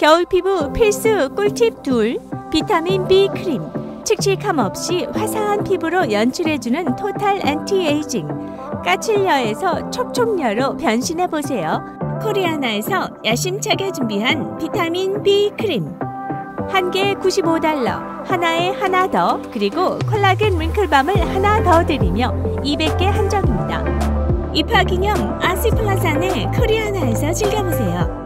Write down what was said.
겨울 피부 필수 꿀팁 둘, 비타민 B 크림. 칙칙함 없이 화사한 피부로 연출해주는 토탈 안티에이징. 까칠녀에서 촉촉녀로 변신해보세요. 코리아나에서 야심차게 준비한 비타민 B 크림. 한 개에 $95, 하나에 하나 더, 그리고 콜라겐 링클밤을 하나 더 드리며 200개 한정입니다. 입하 기념 아시플라산을 코리아나에서 즐겨보세요.